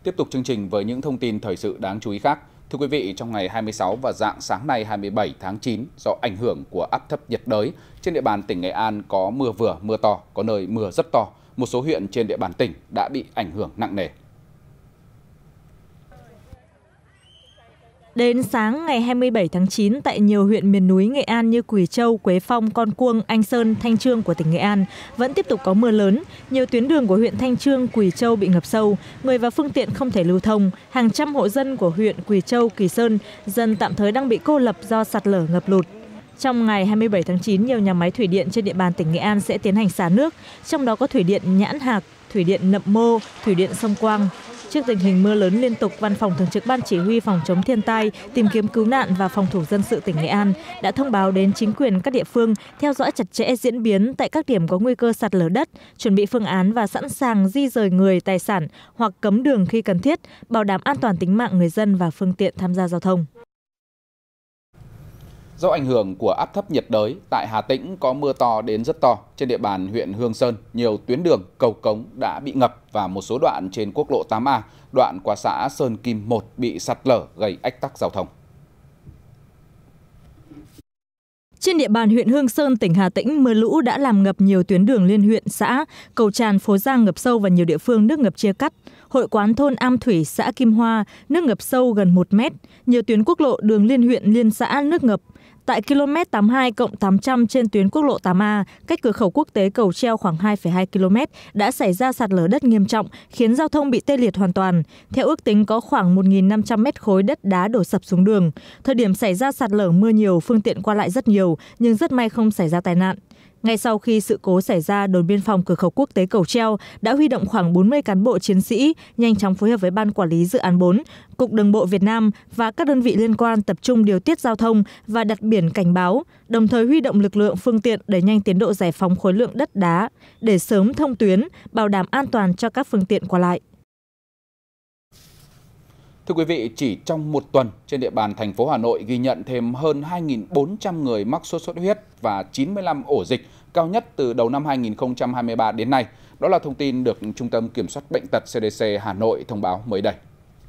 Tiếp tục chương trình với những thông tin thời sự đáng chú ý khác. Thưa quý vị, trong ngày 26 và rạng sáng nay 27 tháng 9, do ảnh hưởng của áp thấp nhiệt đới, trên địa bàn tỉnh Nghệ An có mưa vừa, mưa to, có nơi mưa rất to. Một số huyện trên địa bàn tỉnh đã bị ảnh hưởng nặng nề. Đến sáng ngày 27 tháng 9, tại nhiều huyện miền núi Nghệ An như Quỳ Châu, Quế Phong, Con Cuông, Anh Sơn, Thanh Chương của tỉnh Nghệ An vẫn tiếp tục có mưa lớn. Nhiều tuyến đường của huyện Thanh Chương, Quỳ Châu bị ngập sâu, người và phương tiện không thể lưu thông. Hàng trăm hộ dân của huyện Quỳ Châu, Kỳ Sơn dần tạm thời đang bị cô lập do sạt lở ngập lụt. Trong ngày 27 tháng 9, nhiều nhà máy thủy điện trên địa bàn tỉnh Nghệ An sẽ tiến hành xả nước, trong đó có thủy điện Nhãn Hạc, thủy điện Nậm Mô, thủy điện Sông Quang. Trước tình hình mưa lớn liên tục, Văn phòng Thường trực Ban Chỉ huy Phòng chống thiên tai, tìm kiếm cứu nạn và Phòng thủ dân sự tỉnh Nghệ An đã thông báo đến chính quyền các địa phương theo dõi chặt chẽ diễn biến tại các điểm có nguy cơ sạt lở đất, chuẩn bị phương án và sẵn sàng di rời người, tài sản hoặc cấm đường khi cần thiết, bảo đảm an toàn tính mạng người dân và phương tiện tham gia giao thông. Do ảnh hưởng của áp thấp nhiệt đới, tại Hà Tĩnh có mưa to đến rất to. Trên địa bàn huyện Hương Sơn, nhiều tuyến đường, cầu cống đã bị ngập và một số đoạn trên quốc lộ 8A, đoạn qua xã Sơn Kim 1 bị sạt lở gây ách tắc giao thông. Trên địa bàn huyện Hương Sơn, tỉnh Hà Tĩnh, mưa lũ đã làm ngập nhiều tuyến đường liên huyện, xã, cầu tràn phố Giang ngập sâu và nhiều địa phương nước ngập chia cắt. Hội quán thôn Am Thủy, xã Kim Hoa, nước ngập sâu gần 1 mét. Nhiều tuyến quốc lộ, đường liên huyện, liên xã nước ngập. Tại km 82+800 trên tuyến quốc lộ 8A, cách cửa khẩu quốc tế Cầu Treo khoảng 2,2 km, đã xảy ra sạt lở đất nghiêm trọng, khiến giao thông bị tê liệt hoàn toàn. Theo ước tính có khoảng 1.500 mét khối đất đá đổ sập xuống đường. Thời điểm xảy ra sạt lở mưa nhiều, phương tiện qua lại rất nhiều, nhưng rất may không xảy ra tai nạn. Ngay sau khi sự cố xảy ra, đồn biên phòng cửa khẩu quốc tế Cầu Treo đã huy động khoảng 40 cán bộ chiến sĩ, nhanh chóng phối hợp với Ban Quản lý Dự án 4, Cục Đường bộ Việt Nam và các đơn vị liên quan tập trung điều tiết giao thông và đặt biển cảnh báo, đồng thời huy động lực lượng phương tiện đẩy nhanh tiến độ giải phóng khối lượng đất đá để sớm thông tuyến, bảo đảm an toàn cho các phương tiện qua lại. Thưa quý vị, chỉ trong một tuần, trên địa bàn thành phố Hà Nội ghi nhận thêm hơn 2.400 người mắc sốt xuất huyết và 95 ổ dịch, cao nhất từ đầu năm 2023 đến nay. Đó là thông tin được Trung tâm Kiểm soát Bệnh tật CDC Hà Nội thông báo mới đây.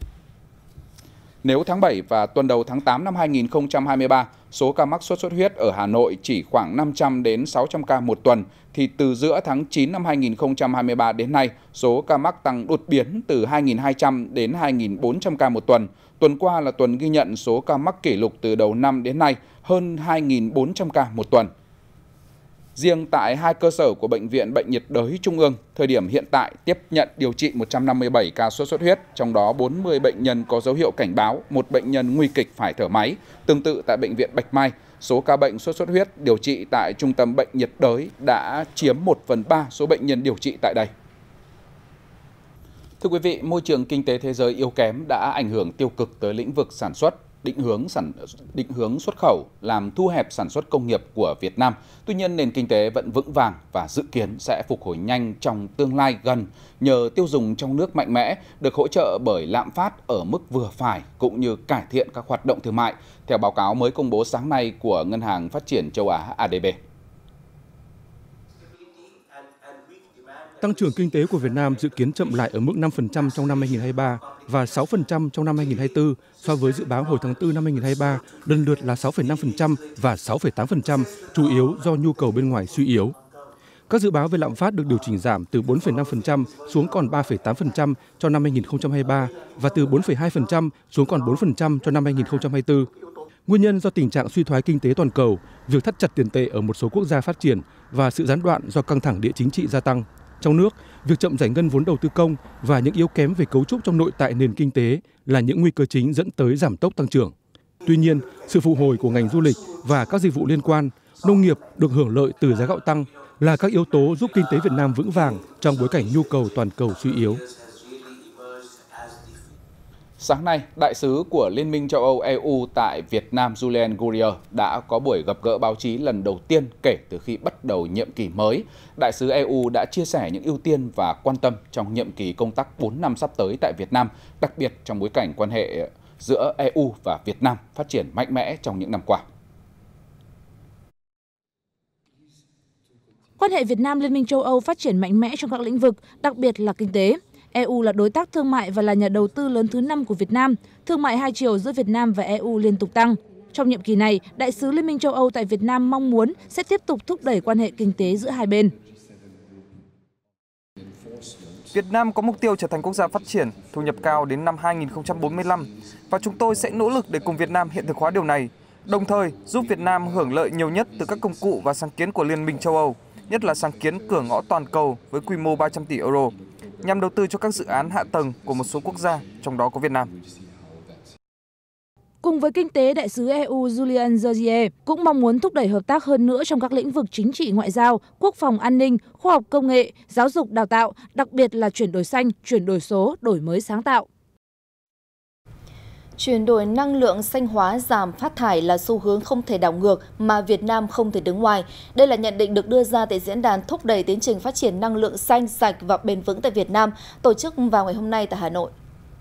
Nếu tháng 7 và tuần đầu tháng 8 năm 2023, số ca mắc sốt xuất huyết ở Hà Nội chỉ khoảng 500 đến 600 ca một tuần, thì từ giữa tháng 9 năm 2023 đến nay, số ca mắc tăng đột biến từ 2.200 đến 2.400 ca một tuần. Tuần qua là tuần ghi nhận số ca mắc kỷ lục từ đầu năm đến nay, hơn 2.400 ca một tuần. Riêng tại 2 cơ sở của Bệnh viện Bệnh nhiệt đới Trung ương, thời điểm hiện tại tiếp nhận điều trị 157 ca sốt xuất huyết, trong đó 40 bệnh nhân có dấu hiệu cảnh báo, 1 bệnh nhân nguy kịch phải thở máy. Tương tự tại Bệnh viện Bạch Mai, số ca bệnh sốt xuất huyết điều trị tại Trung tâm Bệnh nhiệt đới đã chiếm 1/3 số bệnh nhân điều trị tại đây. Thưa quý vị, môi trường kinh tế thế giới yếu kém đã ảnh hưởng tiêu cực tới lĩnh vực sản xuất, định hướng xuất khẩu, làm thu hẹp sản xuất công nghiệp của Việt Nam. Tuy nhiên, nền kinh tế vẫn vững vàng và dự kiến sẽ phục hồi nhanh trong tương lai gần nhờ tiêu dùng trong nước mạnh mẽ, được hỗ trợ bởi lạm phát ở mức vừa phải cũng như cải thiện các hoạt động thương mại, theo báo cáo mới công bố sáng nay của Ngân hàng Phát triển Châu Á ADB. Tăng trưởng kinh tế của Việt Nam dự kiến chậm lại ở mức 5% trong năm 2023 và 6% trong năm 2024 so với dự báo hồi tháng 4 năm 2023, lần lượt là 6,5% và 6,8%, chủ yếu do nhu cầu bên ngoài suy yếu. Các dự báo về lạm phát được điều chỉnh giảm từ 4,5% xuống còn 3,8% cho năm 2023 và từ 4,2% xuống còn 4% cho năm 2024. Nguyên nhân do tình trạng suy thoái kinh tế toàn cầu, việc thắt chặt tiền tệ ở một số quốc gia phát triển và sự gián đoạn do căng thẳng địa chính trị gia tăng. Trong nước, việc chậm giải ngân vốn đầu tư công và những yếu kém về cấu trúc trong nội tại nền kinh tế là những nguy cơ chính dẫn tới giảm tốc tăng trưởng. Tuy nhiên, sự phục hồi của ngành du lịch và các dịch vụ liên quan, nông nghiệp được hưởng lợi từ giá gạo tăng là các yếu tố giúp kinh tế Việt Nam vững vàng trong bối cảnh nhu cầu toàn cầu suy yếu. Sáng nay, Đại sứ của Liên minh châu Âu EU tại Việt Nam Julien Gurrier đã có buổi gặp gỡ báo chí lần đầu tiên kể từ khi bắt đầu nhiệm kỳ mới. Đại sứ EU đã chia sẻ những ưu tiên và quan tâm trong nhiệm kỳ công tác 4 năm sắp tới tại Việt Nam, đặc biệt trong bối cảnh quan hệ giữa EU và Việt Nam phát triển mạnh mẽ trong những năm qua. Quan hệ Việt Nam Liên minh châu Âu phát triển mạnh mẽ trong các lĩnh vực, đặc biệt là kinh tế. EU là đối tác thương mại và là nhà đầu tư lớn thứ 5 của Việt Nam. Thương mại hai chiều giữa Việt Nam và EU liên tục tăng. Trong nhiệm kỳ này, Đại sứ Liên minh châu Âu tại Việt Nam mong muốn sẽ tiếp tục thúc đẩy quan hệ kinh tế giữa hai bên. Việt Nam có mục tiêu trở thành quốc gia phát triển, thu nhập cao đến năm 2045 và chúng tôi sẽ nỗ lực để cùng Việt Nam hiện thực hóa điều này, đồng thời giúp Việt Nam hưởng lợi nhiều nhất từ các công cụ và sáng kiến của Liên minh châu Âu, nhất là sáng kiến cửa ngõ toàn cầu với quy mô 300 tỷ euro, nhằm đầu tư cho các dự án hạ tầng của một số quốc gia, trong đó có Việt Nam. Cùng với kinh tế, Đại sứ EU Julian Georgier cũng mong muốn thúc đẩy hợp tác hơn nữa trong các lĩnh vực chính trị ngoại giao, quốc phòng an ninh, khoa học công nghệ, giáo dục đào tạo, đặc biệt là chuyển đổi xanh, chuyển đổi số, đổi mới sáng tạo. Chuyển đổi năng lượng xanh hóa, giảm phát thải là xu hướng không thể đảo ngược mà Việt Nam không thể đứng ngoài. Đây là nhận định được đưa ra tại diễn đàn thúc đẩy tiến trình phát triển năng lượng xanh, sạch và bền vững tại Việt Nam, tổ chức vào ngày hôm nay tại Hà Nội.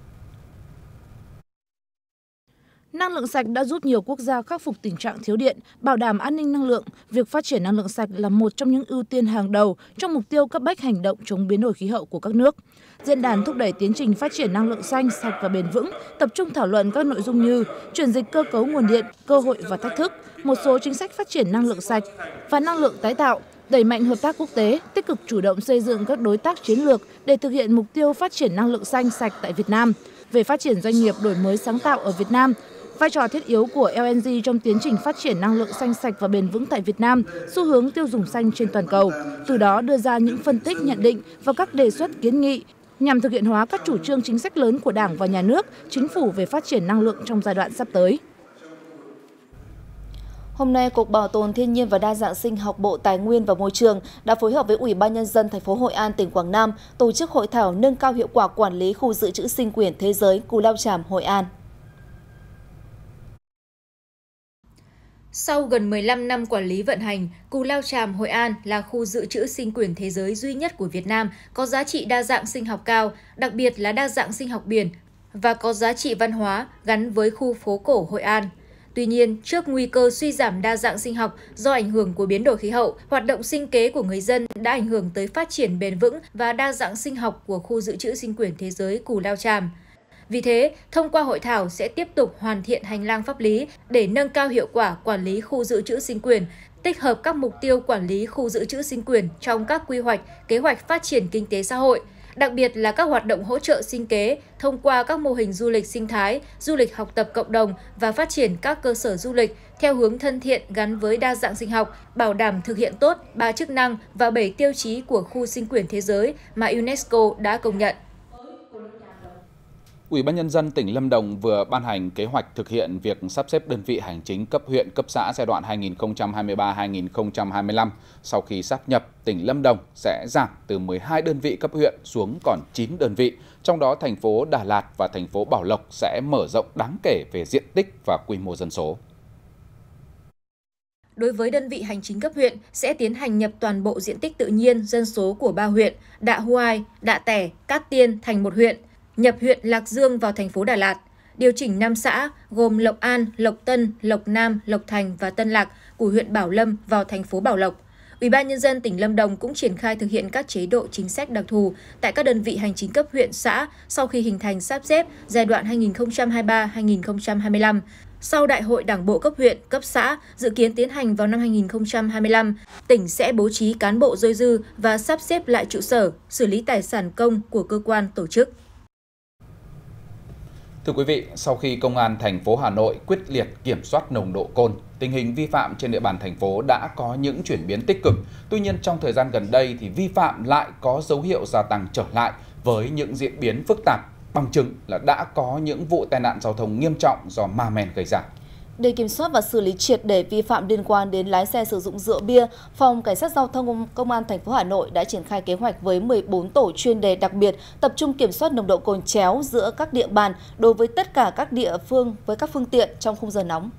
Năng lượng sạch đã giúp nhiều quốc gia khắc phục tình trạng thiếu điện, bảo đảm an ninh năng lượng. Việc phát triển năng lượng sạch là một trong những ưu tiên hàng đầu trong mục tiêu cấp bách hành động chống biến đổi khí hậu của các nước. Diễn đàn thúc đẩy tiến trình phát triển năng lượng xanh, sạch và bền vững, tập trung thảo luận các nội dung như chuyển dịch cơ cấu nguồn điện, cơ hội và thách thức, một số chính sách phát triển năng lượng sạch và năng lượng tái tạo, đẩy mạnh hợp tác quốc tế, tích cực chủ động xây dựng các đối tác chiến lược để thực hiện mục tiêu phát triển năng lượng xanh, sạch tại Việt Nam. Về phát triển doanh nghiệp đổi mới sáng tạo ở Việt Nam, vai trò thiết yếu của LNG trong tiến trình phát triển năng lượng xanh, sạch và bền vững tại Việt Nam, xu hướng tiêu dùng xanh trên toàn cầu. Từ đó đưa ra những phân tích, nhận định và các đề xuất kiến nghị nhằm thực hiện hóa các chủ trương chính sách lớn của Đảng và Nhà nước, Chính phủ về phát triển năng lượng trong giai đoạn sắp tới. Hôm nay, Cục Bảo tồn Thiên nhiên và Đa dạng sinh học Bộ Tài nguyên và Môi trường đã phối hợp với Ủy ban Nhân dân thành phố Hội An, tỉnh Quảng Nam tổ chức hội thảo nâng cao hiệu quả quản lý khu dự trữ sinh quyển thế giới Cù Lao Chàm, Hội An. Sau gần 15 năm quản lý vận hành, Cù Lao Chàm, Hội An là khu dự trữ sinh quyển thế giới duy nhất của Việt Nam, có giá trị đa dạng sinh học cao, đặc biệt là đa dạng sinh học biển, và có giá trị văn hóa gắn với khu phố cổ Hội An. Tuy nhiên, trước nguy cơ suy giảm đa dạng sinh học do ảnh hưởng của biến đổi khí hậu, hoạt động sinh kế của người dân đã ảnh hưởng tới phát triển bền vững và đa dạng sinh học của khu dự trữ sinh quyển thế giới Cù Lao Chàm. Vì thế, thông qua hội thảo sẽ tiếp tục hoàn thiện hành lang pháp lý để nâng cao hiệu quả quản lý khu dự trữ sinh quyển, tích hợp các mục tiêu quản lý khu dự trữ sinh quyển trong các quy hoạch, kế hoạch phát triển kinh tế xã hội, đặc biệt là các hoạt động hỗ trợ sinh kế thông qua các mô hình du lịch sinh thái, du lịch học tập cộng đồng và phát triển các cơ sở du lịch theo hướng thân thiện gắn với đa dạng sinh học, bảo đảm thực hiện tốt 3 chức năng và 7 tiêu chí của khu sinh quyển thế giới mà UNESCO đã công nhận. Ủy ban Nhân dân tỉnh Lâm Đồng vừa ban hành kế hoạch thực hiện việc sắp xếp đơn vị hành chính cấp huyện, cấp xã giai đoạn 2023-2025. Sau khi sáp nhập, tỉnh Lâm Đồng sẽ giảm từ 12 đơn vị cấp huyện xuống còn 9 đơn vị. Trong đó, thành phố Đà Lạt và thành phố Bảo Lộc sẽ mở rộng đáng kể về diện tích và quy mô dân số. Đối với đơn vị hành chính cấp huyện sẽ tiến hành nhập toàn bộ diện tích tự nhiên dân số của 3 huyện Đạ Huai, Đạ Tẻ, Cát Tiên thành một huyện, nhập huyện Lạc Dương vào thành phố Đà Lạt, điều chỉnh 5 xã gồm Lộc An, Lộc Tân, Lộc Nam, Lộc Thành và Tân Lạc của huyện Bảo Lâm vào thành phố Bảo Lộc. Ủy ban Nhân dân tỉnh Lâm Đồng cũng triển khai thực hiện các chế độ chính sách đặc thù tại các đơn vị hành chính cấp huyện, xã sau khi hình thành sáp xếp giai đoạn 2023-2025. Sau Đại hội Đảng bộ cấp huyện, cấp xã dự kiến tiến hành vào năm 2025, tỉnh sẽ bố trí cán bộ dôi dư và sắp xếp lại trụ sở, xử lý tài sản công của cơ quan tổ chức. Thưa quý vị, sau khi Công an thành phố Hà Nội quyết liệt kiểm soát nồng độ cồn, tình hình vi phạm trên địa bàn thành phố đã có những chuyển biến tích cực. Tuy nhiên, trong thời gian gần đây thì vi phạm lại có dấu hiệu gia tăng trở lại với những diễn biến phức tạp. Bằng chứng là đã có những vụ tai nạn giao thông nghiêm trọng do ma men gây ra. Để kiểm soát và xử lý triệt để vi phạm liên quan đến lái xe sử dụng rượu bia, Phòng Cảnh sát Giao thông Công an thành phố Hà Nội đã triển khai kế hoạch với 14 tổ chuyên đề đặc biệt tập trung kiểm soát nồng độ cồn chéo giữa các địa bàn đối với tất cả các địa phương với các phương tiện trong khung giờ nóng.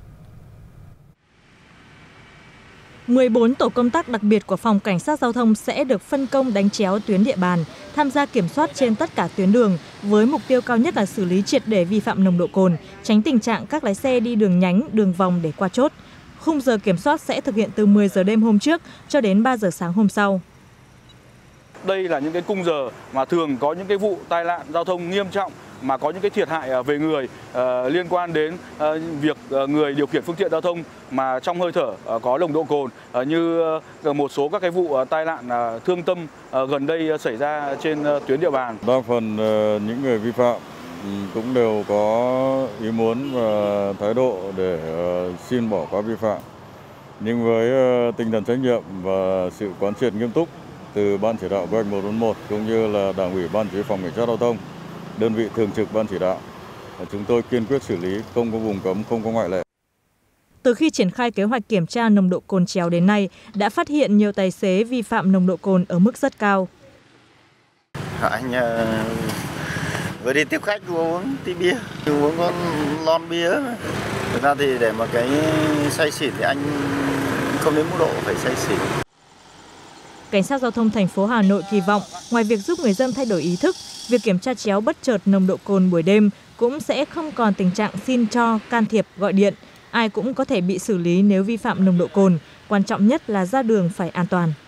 14 tổ công tác đặc biệt của Phòng Cảnh sát Giao thông sẽ được phân công đánh chéo tuyến địa bàn, tham gia kiểm soát trên tất cả tuyến đường, với mục tiêu cao nhất là xử lý triệt để vi phạm nồng độ cồn, tránh tình trạng các lái xe đi đường nhánh, đường vòng để qua chốt. Khung giờ kiểm soát sẽ thực hiện từ 10 giờ đêm hôm trước cho đến 3 giờ sáng hôm sau. Đây là những cái khung giờ mà thường có những cái vụ tai nạn giao thông nghiêm trọng mà có những cái thiệt hại về người liên quan đến việc người điều khiển phương tiện giao thông mà trong hơi thở có nồng độ cồn, như một số các cái vụ tai nạn thương tâm gần đây xảy ra trên tuyến địa bàn. Đa phần những người vi phạm cũng đều có ý muốn và thái độ để xin bỏ qua vi phạm. Nhưng với tinh thần trách nhiệm và sự quán triệt nghiêm túc từ Ban chỉ đạo kế hoạch 141 cũng như là Đảng ủy Ban chỉ huy phòng cảnh sát giao thông, đơn vị thường trực Ban chỉ đạo, chúng tôi kiên quyết xử lý, không có vùng cấm, không có ngoại lệ. Từ khi triển khai kế hoạch kiểm tra nồng độ cồn chéo đến nay, đã phát hiện nhiều tài xế vi phạm nồng độ cồn ở mức rất cao. Anh vừa đi tiếp khách vừa uống tí bia, uống con lon bia. Thực ra thì để mà cái say xỉn thì anh không đến mức độ phải say xỉn. Cảnh sát giao thông thành phố Hà Nội kỳ vọng, ngoài việc giúp người dân thay đổi ý thức, việc kiểm tra chéo bất chợt nồng độ cồn buổi đêm cũng sẽ không còn tình trạng xin cho, can thiệp, gọi điện. Ai cũng có thể bị xử lý nếu vi phạm nồng độ cồn. Quan trọng nhất là ra đường phải an toàn.